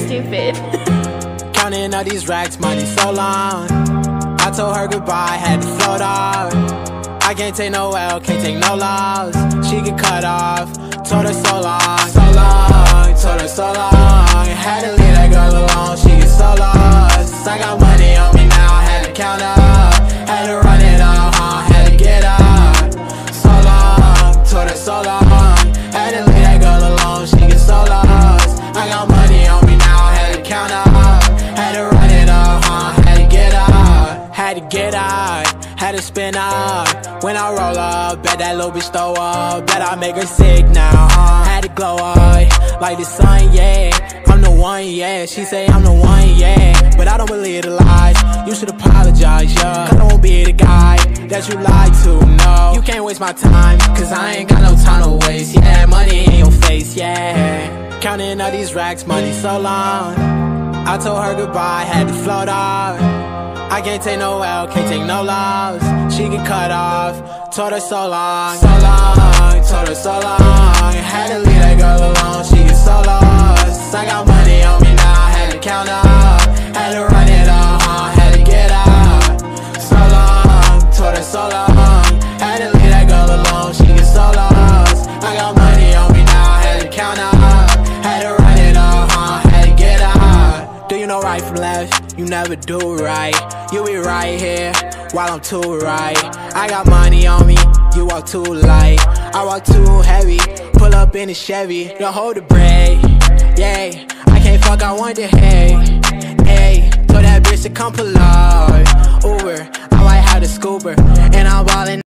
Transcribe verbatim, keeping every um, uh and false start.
stupid. Counting all these racks, money so long. I told her goodbye, had to float off. I can't take no L, can't take no loss. She get cut off, told her so long, so long, told her so long. Had to leave that girl alone, she get so lost. I got money on me now, had to count up. Had to run it up, huh, had to get up. So long, told her so long. Had to leave that girl alone, she get so lost. I got money on me now, had to count up. Had to run it up, huh, had to get up. Had to get out, had to spin up. When I roll up, bet that little bitch throw up. Bet I make her sick now, uh. Had to glow up, like the sun, yeah. I'm the one, yeah. She say I'm the one, yeah. But I don't believe the lies, you should apologize, yeah. I don't be the guy that you lied to, no. You can't waste my time, cause I ain't got no time to waste, yeah. Money in your face, yeah. Counting all these racks, money so long. I told her goodbye, had to float off. I can't take no L, can't take no loss. She get cut off, told her so long, so long, told her so long. Had to leave that girl alone, she get so lost. I got money on me now, had to count up. Had to run it up, huh, had to get up. So long, told her so long. Had to leave that girl alone, she get so lost. I got money on me now, had to count up. Had to run it up, huh, had to get up. Do you know right from left? You never do right. You be right here while I'm too right. I got money on me, you walk too light. I walk too heavy, pull up in a Chevy. Don't hold the brake, yeah. I can't fuck, I want the hay, hey. Told that bitch to come pull up, Uber, I might have the scooper, and I'm ballin'.